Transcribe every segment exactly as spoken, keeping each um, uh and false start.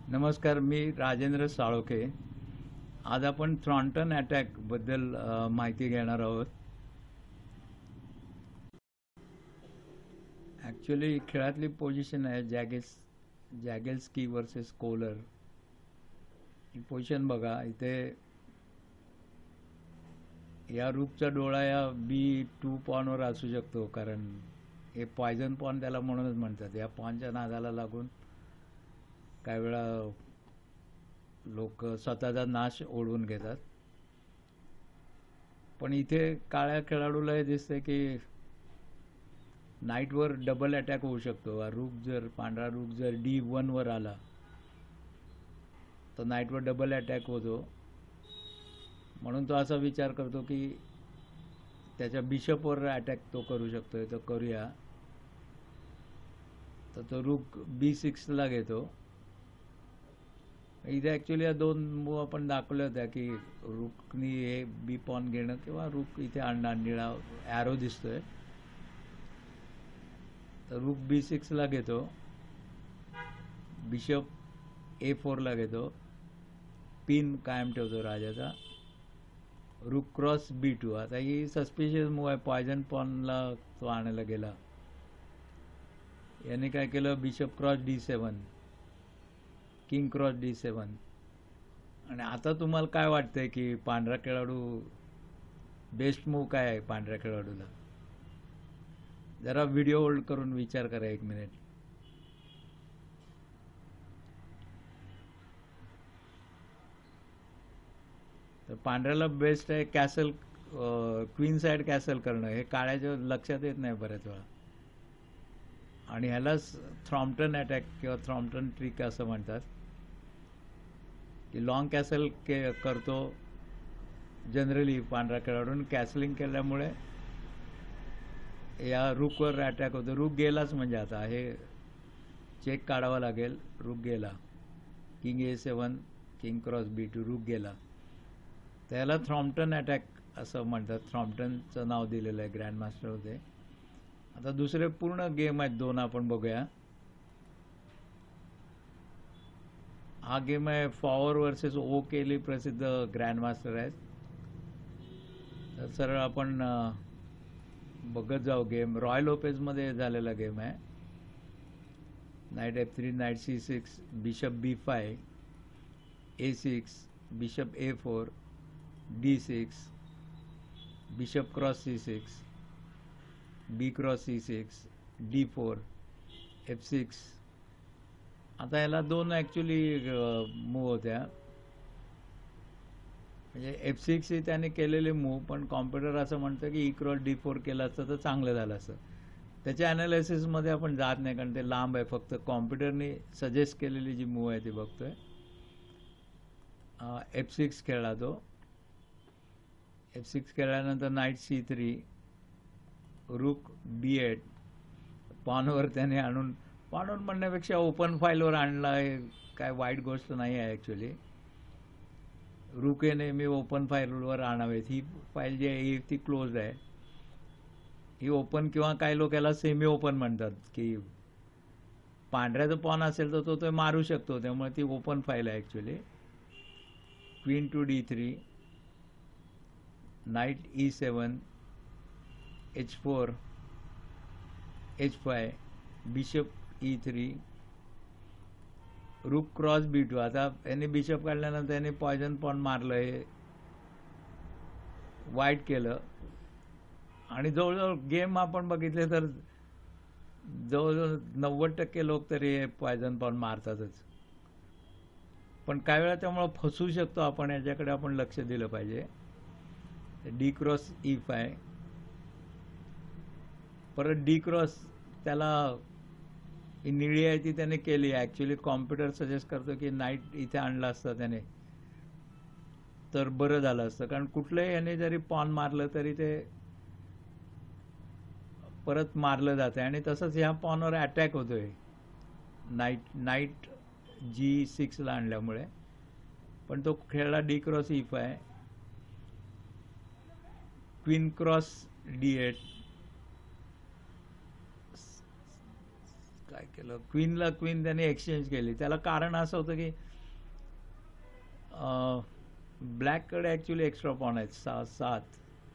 नमस्कार, मी राजेंद्र साळोखे. आज आपण थ्रॉन्टन अटॅक बद्दल अ, माहिती घेणार आहोत. ॲक्च्युली खेळातली पोझिशन आहे जॅगेस जॅगेल्स्की वर्सेस कोलर. ही पोझिशन बघा इथे. या रूपचा डोळा या बी टू पॉनवर असू शकतो, कारण हे पॉयझन पॉन त्याला म्हणूनच म्हणतात. या पॉनच्या नादाला लागून काही वेळा लोक स्वतःचा नाश ओढवून घेतात. पण इथे काळ्या खेळाडूला हे दिसतंय की नाईटवर डबल अटॅक होऊ शकतो. हा रूक जर पांढरा रूक जर डी वनवर आला तर नाईटवर डबल अटॅक होतो. म्हणून तो असा विचार करतो की त्याच्या बिशपवर अटॅक तो करू शकतोय, तो करूया. तर तो रूक बी सिक्सला घेतो. इथे ॲक्च्युली या दोन मूव आपण दाखवल्या होत्या की रूकनी हे बी पॉन घेणं किंवा रूक इथे आणणार. निळा ॲरो दिसतोय तर रूक बी सिक्सला घेतो, बिशप ए फोरला घेतो, पिन कायम ठेवतो राजाचा, रूक क्रॉस बी टू. आता ही सस्पिशियस मूव आहे. पॉयझन पॉनला तो आणायला गेला. याने काय केलं, bishop cross D seven, king cross D seven. आणि आता तुम्हाला काय वाटतंय की पांढरा खेळाडू बेस्ट मूव काय आहे पांढऱ्या खेळाडूला? जरा व्हिडिओ होल्ड करून विचार करा एक मिनिट. तर पांढऱ्याला बेस्ट आहे कॅसल, क्वीन साइड कॅसल करणं. हे काळ्याच्या लक्षात येत नाही बऱ्याच वेळा. आणि ह्यालाच थ्रॉम्प्टन अटॅक किंवा थ्रॉम्प्टन ट्रिक असं म्हणतात की लॉंग कॅसल के करतो जनरली पांढरा खेळाडून. कॅसलिंग केल्यामुळे या रूकवर अटॅक होतो. रूक गेलाच म्हणजे आता हे चेक काढावा लागेल. रूक गेला, king A seven, king cross B two, rook गेला. त्याला थ्रॉम्प्टन अटॅक असं म्हणतात. थ्रॉम्प्टनचं नाव दिलेलं आहे ग्रँड मास्टर होते. आता दुसरे पूर्ण गेम आहेत दोन, आपण बघूया. हा गेम आहे फॉवर वर्सेस ओ केली, प्रसिद्ध ग्रँड मास्टर आहेत. तर सरळ आपण बघत जाऊ गेम. रॉयल ओपेजमध्ये झालेला गेम आहे. Knight F three, knight C six, bishop B five, A six, bishop A four, D six, bishop cross C six, B cross C six, D four, F six. आता याला दोन actually move होत्या. म्हणजे F six ही त्याने केलेले move, पण computer असं म्हणतं की ई क्रॉस डी फोर केलं असतं तर चांगलं झालं असतं. त्याच्या ॲनालिसिसमध्ये आपण जात नाही, कारण ते लांब आहे. फक्त कॉम्प्युटरने सजेस्ट केलेली जी मूव आहे ती बघतोय. एफ सिक्स खेळला तो. एफ सिक्स खेळल्यानंतर knight C three, rook B eight. पॉनवर त्याने आणून, पॉनवर म्हणण्यापेक्षा ओपन फाईलवर आणला आहे. काय वाईट गोष्ट नाही आहे ॲक्च्युली. रूक हे नेहमी ओपन फाईलवर आणावेत. ही फाईल जी आहे ही ती क्लोज आहे. ही ओपन किंवा काही लोक याला सेमी ओपन म्हणतात, की पांढऱ्याचं पॉन असेल तर तो तो मारू शकतो, त्यामुळे ती ओपन फाईल आहे actually. Queen to D three, knight E seven, H four, H five, bishop E three, rook cross B two. आता याने बिशप काढल्यानंतर याने पॉयझन पॉन मारलं, हे वाईट केलं. आणि जवळजवळ गेम आपण बघितले तर जवळजवळ नव्वद टक्के लोक तरी हे पॉयझन पॉन मारतातच. पण काही वेळा त्यामुळं फसू शकतो आपण. याच्याकडे आपण लक्ष दिलं पाहिजे. डी क्रॉस ई फाय, परत डी क्रॉस. त्याला ही निळी आहे ती त्याने केली. ॲक्च्युली कॉम्प्युटर सजेस्ट करतो की नाईट इथे आणला असता त्याने तर बरं झालं असतं, कारण कुठलंही याने जरी पॉन मारलं तरी ते परत मारलं जातं. आणि तसंच ह्या पॉनवर अटॅक होतोय नाईट नाईट जी सिक्सला आणल्यामुळे. पण तो खेळला D cross E five, queen cross D eight. काय केलं, क्वीनला क्वीन त्याने एक्सचेंज केली. त्याला कारण असं होतं की ब्लॅककडे ॲक्च्युली एक्स्ट्रा पॉन आहेत, सहा सात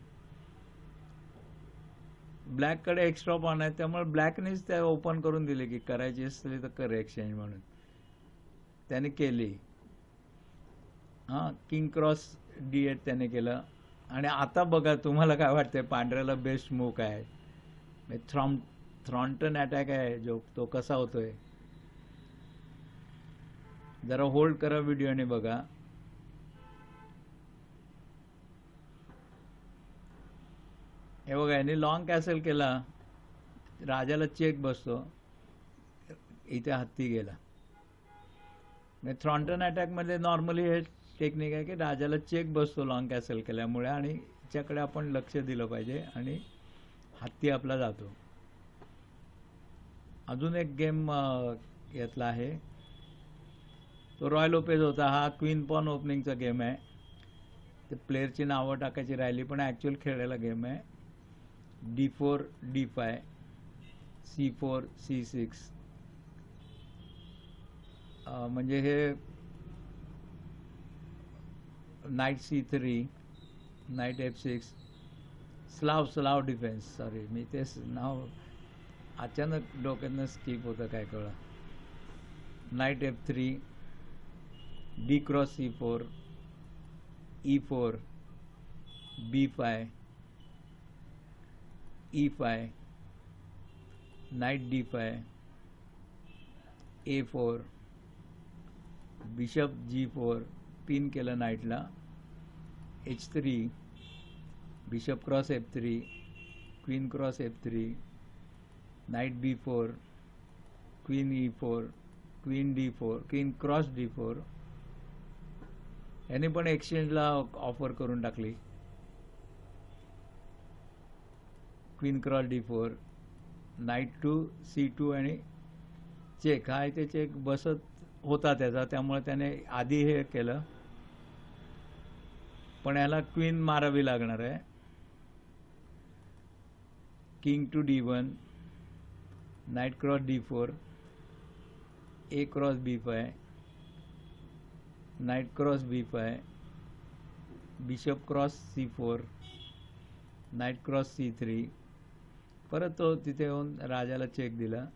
ब्लॅककडे एक्स्ट्रा पॉन आहेत, त्यामुळे ब्लॅकनेच त्या ओपन करून दिले की करायची असली तर कर एक्सचेंज म्हणून. त्याने केली. हां, किंग क्रॉस डी एट त्याने केलं. आणि आता बघा तुम्हाला काय वाटतंय पांढऱ्याला बेस्ट मूव काय आहे? थ्रॉम थ्रॉन्टन अटॅक आहे जो, तो कसा होतोय जरा होल्ड करा व्हिडिओने बघा. हे बघा, याने लॉंग कॅसल केला, राजाला चेक बसतो, इथे हत्ती गेला. म्हणजे थ्रॉन्टन अटॅकमध्ये नॉर्मली हे टेक्निक आहे की राजाला चेक बसतो लॉंग कॅसल केल्यामुळे, आणि याच्याकडे आपण लक्ष दिलं पाहिजे आणि हत्ती आपला जातो. अजून एक गेम यातला आहे तो रॉयल ओपेज होता. हा क्वीन पॉन ओपनिंगचा गेम आहे. ते प्लेयरची नावं टाकायची राहिली, पण ॲक्च्युअल खेळलेला गेम आहे. D four D five, C four C six, म्हणजे हे knight C three, knight F six, Slav Slav defence, sorry मी तेच नाव अचानक डोक्यातनं स्किप होतं काय कळलं. Knight F three, D cross C four, E four, B five, E five, knight D five, A four, bishop G four, pin केलं नाईटला, H three, bishop cross F three, queen cross F three, knight B four, queen E four, queen D four, queen cross D four. याने पण एक्सचेंजला offer करून टाकली. Queen cross D four, knight to C two आणि check. हा इथे check बसत होता त्याचा, त्यामुळे त्याने आधी हे केलं, पण याला क्वीन मारावी लागणार आहे. King to D one, knight cross D four, A cross B five, knight cross B five, bishop cross C four, knight cross C three. परत तो तिथे येऊन राजाला चेक दिला.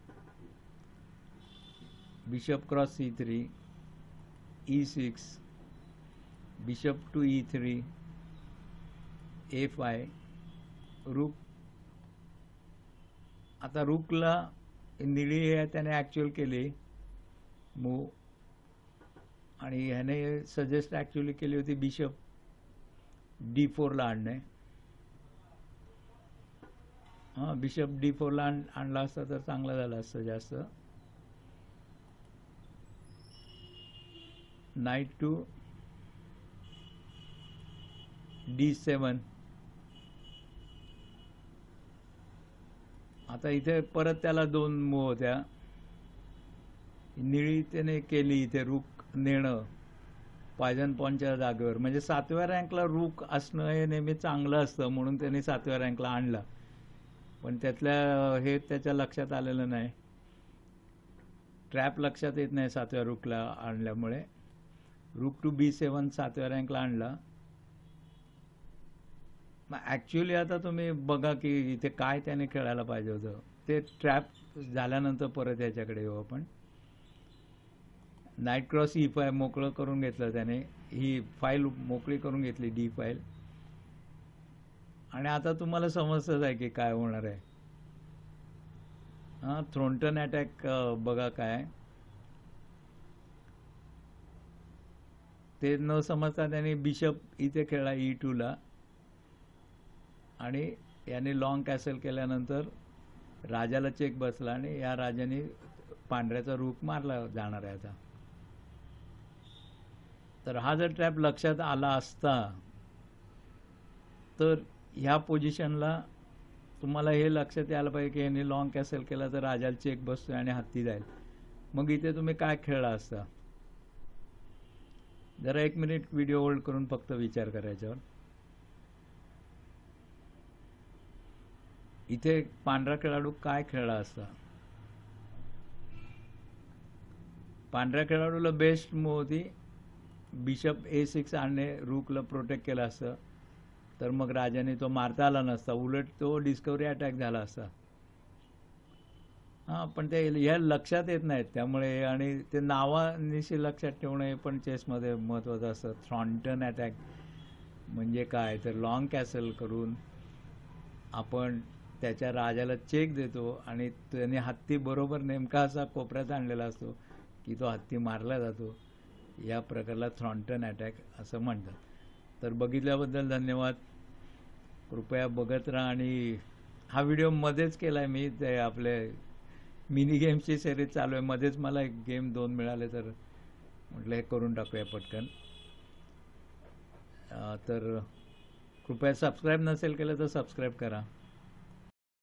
Bishop cross C three, E six, bishop to E three, A five, rook. आता रूकला निळी आहे त्याने ॲक्च्युअल केली मूव, आणि ह्याने सजेस्ट ॲक्च्युअली केली होती बिशप डी फोरला आणणे. हां, बिशप डी फोरला आण आणला असता तर चांगलं झालं असतं जास्त. Knight to D seven. आता इथे परत त्याला दोन मूव होत्या. निळी त्याने केली इथे रूक नेणं पॉयझन पॉनच्या जागेवर, म्हणजे सातव्या रँकला रूक असणं हे नेहमी चांगलं असतं, म्हणून त्याने सातव्या रँकला आणला. पण त्यातल्या हे त्याच्या लक्षात आलेलं नाही, ट्रॅप लक्षात येत नाही सातव्या रूकला आणल्यामुळे. रूक टू बी सेवन सातव्या रँकला आणला. मग ॲक्च्युली आता तुम्ही बघा की इथे काय त्याने खेळायला पाहिजे होतं. ते ट्रॅप झाल्यानंतर परत याच्याकडे येऊ आपण. नाईट क्रॉस ई फाय मोकळं करून घेतलं त्याने, ही फाईल मोकळी करून घेतली डी फाईल. आणि आता तुम्हाला समजतच आहे की काय होणार आहे. हां, थ्रोन्टन अटॅक बघा काय ते न समजता त्याने बिशप इथे खेळला ई टूला, आणि याने लॉंग कॅसल केल्यानंतर राजाला चेक बसला, आणि या राजाने पांढऱ्याचा रूक मारला जाणार आहे आता. तर हा जर ट्रॅप लक्षात आला असता तर ह्या पोझिशनला तुम्हाला हे लक्षात यायला पाहिजे की याने लॉंग कॅसल केला तर राजाला चेक बसतोय आणि हत्ती जाईल. मग इथे तुम्ही काय खेळला असता. जरा एक मिनिट व्हिडिओ होल्ड करून फक्त विचार करायच्यावर. इथे पांढरा खेळाडू काय खेळला असता. पांढऱ्या खेळाडूला बेस्ट मूव होती बिशप ए सिक्स आणणे, रूकला प्रोटेक्ट केलं असतं तर मग राजाने तो मारता आला नसता, उलट तो डिस्कवरी अटॅक झाला असता. हां, पण ते ह्या लक्षात येत नाहीत, त्यामुळे आणि ते नावानिशी लक्षात ठेवणं हे पण चेसमध्ये महत्त्वाचं असतं. थ्रॉन्टन अटॅक म्हणजे काय, तर लॉंग कॅसल करून आपण त्याच्या राजाला चेक देतो आणि त्याने हत्ती बरोबर नेमका असा कोपऱ्यात आणलेला असतो की तो हत्ती मारला जातो. या प्रकारला थ्रॉन्टन अटॅक असं म्हणतात. तर बघितल्याबद्दल धन्यवाद. कृपया बघत राहा. आणि हा व्हिडिओ मध्येच केला आहे मी, ते आपले मिनी गेमची सिरीज चालू आहे, मध्येच मला एक गेम दोन मिळाले तर म्हटलं हे करून टाकूया पटकन. तर कृपया सबस्क्राईब नसेल केलं तर सबस्क्राईब करा.